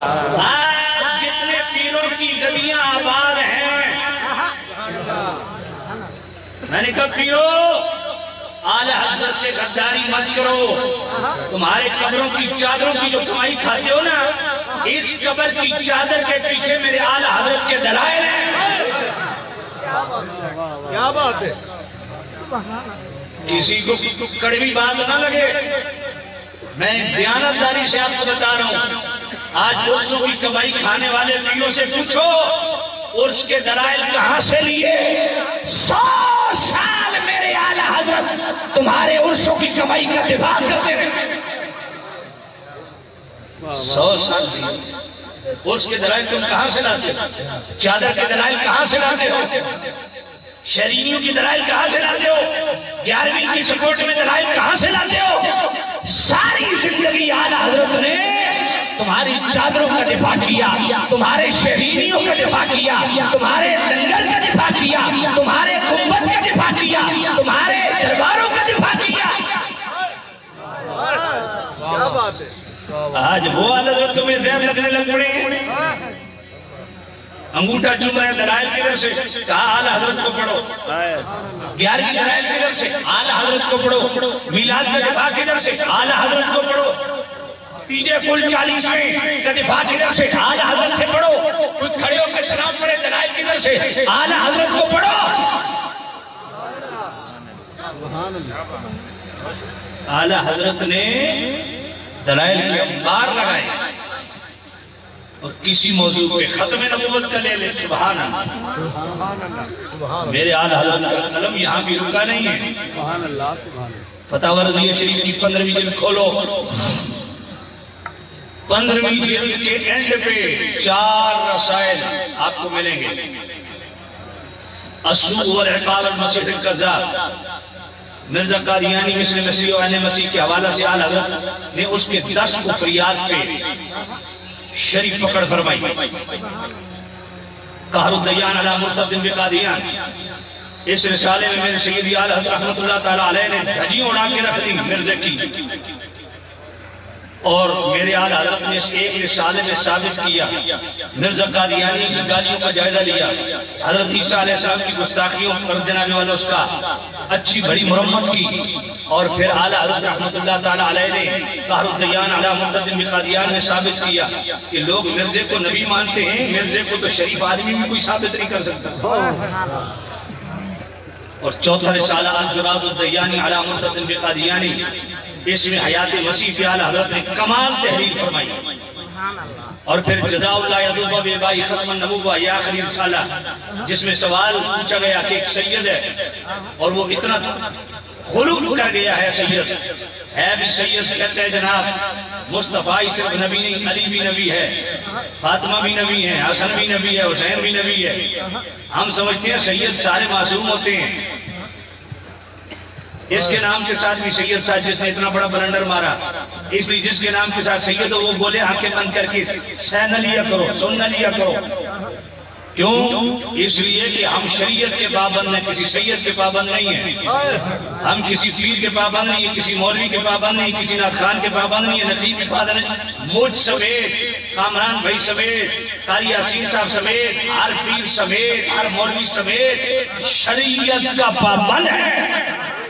آج جتنے پیروں کی گدیاں آباد ہیں، میں نے کہا پیرو اعلی حضرت سے غداری مت کرو. تمہارے قبروں کی چادروں کی جو کمائی کھاتے ہو نا، اس قبر کی چادر کے پیچھے میرے اعلی حضرت کے دلائل ہیں. کیا بات ہے؟ کسی کو کڑوی بات نہ لگے، میں دیانتداری سے آپ کو بتا رہا ہوں. آج عرصوں کی کمائی کھانے والے پیروں سے پوچھو عرص کے دلائل کہاں سے لیے. 100 سال میرے اعلی حضرت تمہارے عرصوں کی کمائی کا دفاع کرتے رہے. 100 سال عرص کے دلائل تم کہاں سے لاتے ہو؟ چادر کے دلائل کہاں سے لاتے ہو؟ شہرینیوں کی دلائل کہاں سے لاتے ہو؟ 11ویں کی سپورٹ میں دلائل کہاں سے لاتے ہو؟ ساری زندگی اعلی حضرت نے تمہاری چادروں کا دفاع کیا، تمہارے شہرینیوں کا دفاع کیا، تمہارے لنگر کا دفاع کیا، تمہارے گنبد کا دفاع کیا، تمہارے درباروں کا دفاع کیا. کیا بات ہے؟ آج وہ اعلی حضرت تمہیں زہر لگنے لگ پڑے ہیں. انگوٹھا چوم رہے دلائل کدھر سے؟ کہا اعلی حضرت کو پڑھو. 11ویں دلائل کدھر سے؟ اعلی حضرت کو پڑھو. میلاد کا دفاع کدھر سے؟ اعلی حضرت کو پڑھو. تیجے کل 40ویں کا دفاع کدھر سے؟ اعلی حضرت سے پڑھو. کوئی کھڑے ہو کے سلام پڑھے دلائل کدھر سے؟ اعلی حضرت کو پڑھو. اعلی حضرت نے دلائل کے انبار لگائے اور کسی موضوع پہ ختم نبوت کا لے لے. سبحان اللہ. میرے اعلی حضرت کا قلم یہاں بھی رکا نہیں ہے. فتاوی رضویہ شریف کی 15ویں جلد کھولو. 15ویں جلد کے اینڈ پہ 4 رسائل آپ کو ملیں گے. السوء والعقاب المسیح الکذاب، مرزا قادیانی مثل مسیح و اہل مسیح کے حوالہ سے اعلی حضرت نے اس کے 10 کفریات پہ شریف پکڑ فرمائی. قہر الدیان علی مرتد بقادیان، اس رسالے میں میرے سیدی اعلی حضرت رحمت اللہ تعالیٰ علیہ نے دھجی اڑا کے رکھ دی مرزا کی. اور میرے اعلی حضرت نے اس ایک رسالے میں ثابت کیا مرزا قادیانی کی گالیوں کا جائزہ لیا، حضرت عیسیٰ علیہ السلام کی گستاخیوں پر جناب والا اس کا اچھی بڑی مرمت کی. اور پھر اعلی حضرت رحمت اللہ تعالیٰ علیہ نے قہر الدیان علی مرتد بقادیان میں ثابت کیا کہ لوگ مرزے کو نبی مانتے ہیں، مرزے کو تو شریف آدمی بھی کوئی ثابت نہیں کر سکتا. اور چوتھا رسالہ الجراز الدیانی علی مرتد بقادیانی، اس میں حیات مسیح پہ اعلی حضرت نے کمال تحریر فرمائی. اور پھر جزا اللہ یدوبہ بے بائی ختم النبوہ یہ آخری رسالہ، جس میں سوال پوچھا گیا کہ ایک سید ہے اور وہ اتنا خلوق کر گیا ہے، سید ہے بھی سید، کہتے ہیں جناب مصطفیٰ صرف نبی نہیں، علی بھی نبی ہے، فاطمہ بھی نبی ہے، حسن بھی نبی ہے، حسین بھی نبی ہے. ہم سمجھتے ہیں سید سارے معصوم ہوتے ہیں. اس کے نام کے ساتھ بھی سید تھا جس نے اتنا بڑا بلنڈر مارا، اس لیے جس کے نام کے ساتھ سید ہو وہ بولے آنکھیں بند کر کے سہ نہ لیا کرو، سن نہ لیا کرو. کیوں؟ اس لیے کہ ہم شریعت کے پابند ہیں، کسی سید کے پابند نہیں ہیں. ہم کسی پیر کے پابند نہیں ہیں، کسی مولوی کے پابند نہیں، کسی نعت خان کے پابند نہیں ہیں، نقیب کے پابند نہیں. مجھ سمیت، کامران بھائی سمیت، قاری یاسین صاحب سمیت، ہر پیر سمیت، ہر مولوی سمیت شریعت کا پابند ہے.